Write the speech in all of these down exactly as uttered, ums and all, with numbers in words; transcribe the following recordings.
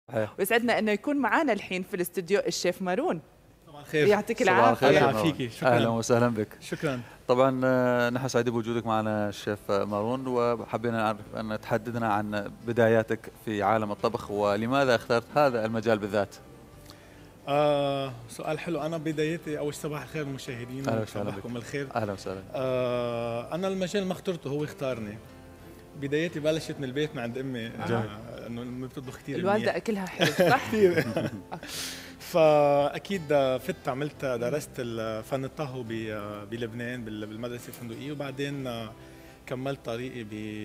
صحيح. ويسعدنا انه يكون معنا الحين في الاستوديو الشيف مارون. صباح الخير. يعطيك صباح العافيه. الخير. الله يعافيكي. شكرا. اهلا وسهلا بك. شكرا. طبعا آه، نحن سعيدين بوجودك معنا الشيف مارون، وحبينا نعرف ان تحدثنا عن بداياتك في عالم الطبخ ولماذا اخترت هذا المجال بالذات. آه سؤال حلو. انا بدايتي اول صباح الخير المشاهدين. اهلا وسهلا بك. صباحكم الخير. اهلا وسهلا. آه انا المجال ما اخترته، هو اختارني. بدايتي بلشت من البيت من عند امي. جميل. آه انه امي بتطبخ كثير الوالده اكلها حلو صح؟ كثير. فاكيد فت عملت درست فن الطهو بلبنان بالمدرسه الفندقيه، وبعدين كملت طريقي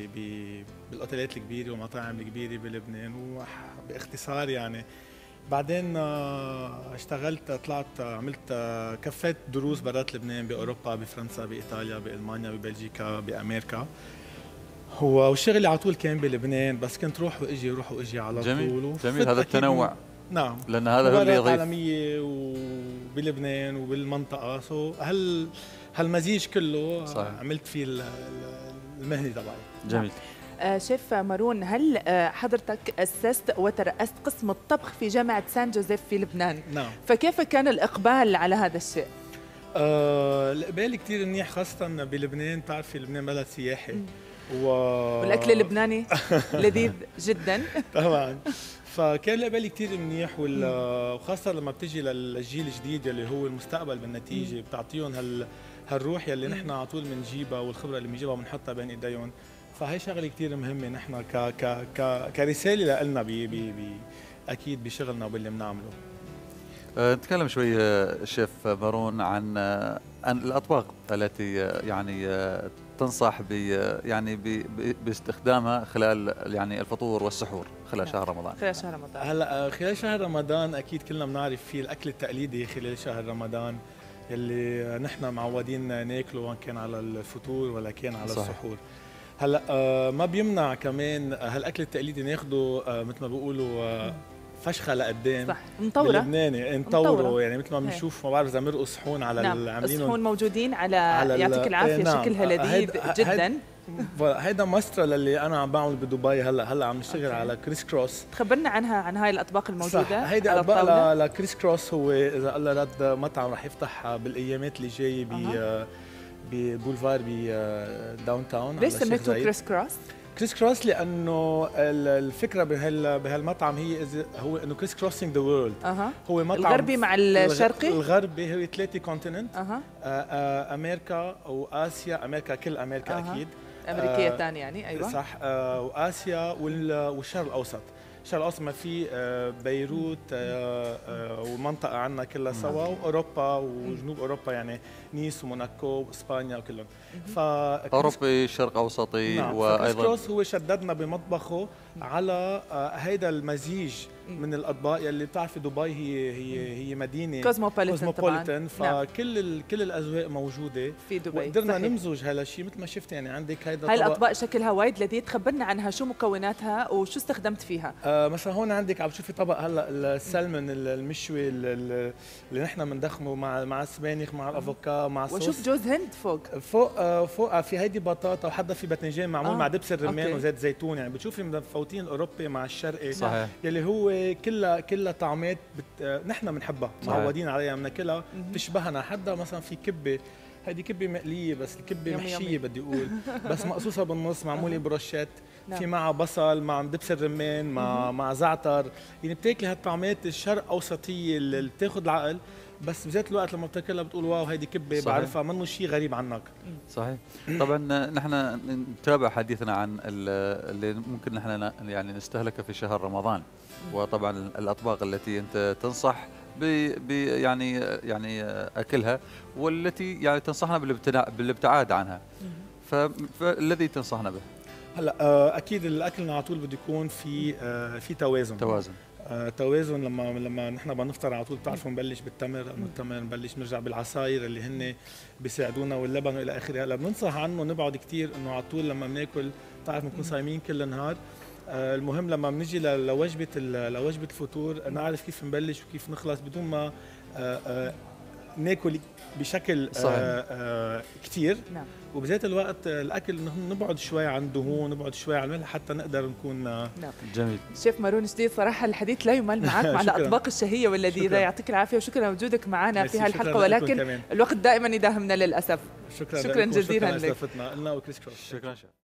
بالاوتيلات الكبيره والمطاعم الكبيره بلبنان. وباختصار يعني بعدين اشتغلت، طلعت عملت كفيت دروس برات لبنان، باوروبا، بفرنسا، بايطاليا، بالمانيا، ببلجيكا، بامريكا. هو والشغل على طول كان بلبنان، بس كنت روح واجي روح واجي على جميل. طول. جميل هذا التنوع. نعم، لان هذا هو اللي يضيف عالميه وبلبنان وبالمنطقه. سو هل هالمزيج كله صحيح. عملت فيه المهنه تبعي. جميل. آه شيف مارون، هل آه حضرتك أسست وترأست قسم الطبخ في جامعة سان جوزيف في لبنان؟ نعم. فكيف كان الإقبال على هذا الشيء؟ آه الإقبال كثير منيح، خاصة بلبنان. بتعرفي لبنان بلد سياحي و... والأكل اللبناني لذيذ جدا. طبعا. فكان الإقبال كثير منيح، وخاصة لما بتجي للجيل الجديد اللي هو المستقبل بالنتيجة، بتعطيهم هال هالروح يلي نحن على طول بنجيبها، والخبرة اللي بنجيبها بنحطها بين ايديهم. فهي شغله كثير مهمه نحن ك ك ك كرساله لنا بي بي بي اكيد بشغلنا وباللي بنعمله. أه نتكلم شوي الشيف مارون عن عن الاطباق التي يعني تنصح ب يعني ب باستخدامها خلال يعني الفطور والسحور خلال شهر رمضان. خلال شهر رمضان. هلا خلال شهر رمضان اكيد كلنا بنعرف فيه الاكل التقليدي خلال شهر رمضان يلي نحن معودين ناكله، وان كان على الفطور ولا كان على صحيح. السحور. هلا آه ما بيمنع كمان هالاكل التقليدي ناخده آه مثل ما بيقولوا آه فشخه لقدام. صح، مطوره باللبناني نطوره، يعني مثل ما بنشوف ما بعرف اذا مرقوا صحون على نعم. اللي عاملينهم. الصحون موجودين على, على يعطيك العافيه. نعم. شكلها لذيذ جدا. هيدا ماسترا اللي انا عم بعمل بدبي. هلا هلا عم نشتغل أوكي. على كريس كروس. تخبرنا عنها، عن هاي الاطباق الموجوده. صح. هيدي اطباق لكريس كروس. هو اذا الله رد مطعم رح يفتح بالايامات اللي جايه ب أه. ببولفار بداون تاون. ليش سميته كريس كروس؟ كريس كروس لانه الفكره بهال بهالمطعم هي هو انه كريس كروسينج ذا وورلد. أه. هو مطعم الغربي مع الشرقي. الغربي هو ثلاثه كونتيننت. أه. آه امريكا واسيا. امريكا كل امريكا أه. اكيد امريكيه ثانيه آه يعني. ايوه صح. آه واسيا والشرق الاوسط. الشرق الاوسط ما في آه بيروت آه آه والمنطقه عندنا كلها سوا، واوروبا وجنوب اوروبا يعني نيس وموناكو واسبانيا وكلهم. ف اوروبي شرق اوسطي. نعم. وايضا كروس هو شددنا بمطبخه على آه هيدا المزيج من الاطباق يلي بتعرفي دبي هي هي هي مدينه كوزموبوليتان. فكل ال كل الاذواق موجوده في دبي. وقدرنا نمزج هالشيء مثل ما شفت. يعني عندك هيدا هاي الاطباق شكلها وايد لذيذ. خبرنا عنها، شو مكوناتها وشو استخدمت فيها؟ آه مثلا هون عندك عم تشوفي طبق هلا السلمون المشوي اللي نحن بندخمه مع مع السبانخ مع الافوكا مع الصوص. وشوف جوز هند فوق فوق آه فوق في هيدي بطاطا، وحدا في باذنجان معمول آه. مع دبس الرمان أوكي. وزيت زيتون. يعني بتشوفي مفوتين الاوروبي مع الشرقي. صحيح. يلي هو كلها كلها طعمات بت... آه نحن بنحبها، معودين عليها، بناكلها، بتشبهنا. حدا مثلا في كبه، هيدي كبه مقليه بس الكبه محشيه بدي اقول بس مقصوصه بالنص، معموله بروشيت. نعم. في معها بصل مع دبس الرمان مع مع زعتر. يعني بتاكلي هالطعمات الشرق اوسطيه اللي بتاخذ العقل، بس بذات الوقت لما بتاكلها بتقول واو هيدي كبه بعرفها، منه شيء غريب عنك. صحيح. طبعا نحن نتابع حديثنا عن اللي ممكن نحن يعني نستهلكه في شهر رمضان، وطبعا الاطباق التي انت تنصح ب يعني يعني اكلها، والتي يعني تنصحنا بالابتعاد عنها. فالذي تنصحنا به هلا اكيد الاكل على طول بده يكون في في توازن. توازن آه، توازن. لما لما نحن بنفطر على طول بتعرفوا نبلش بالتمر، من التمر نبلش نرجع بالعصاير اللي هن بيساعدونا واللبن والى اخره. هلا بننصح عنه نبعد كثير انه على طول لما بناكل بتعرف بنكون صايمين كل النهار. آه المهم لما بنجي لوجبه لوجبه الفطور نعرف كيف نبلش وكيف نخلص بدون ما آه آه ناكل بشكل صحيح. آه آه كثير، نعم. وبذات الوقت الاكل نبعد شوي عن الدهون، نبعد شوي عن الملح حتى نقدر نكون آه نعم. جميل. شيف مارون جديد، صراحه الحديث لا يمل معك مع الاطباق الشهيه واللذيذه. شكراً. يعطيك العافيه وشكرا لوجودك معنا في هالحلقه، شكراً ولكن كمان. الوقت دائما يداهمنا للاسف. شكرا, شكرا جزيلا شكرا لك. استضافتنا لنا وكريس كروس. شكرا شكرا.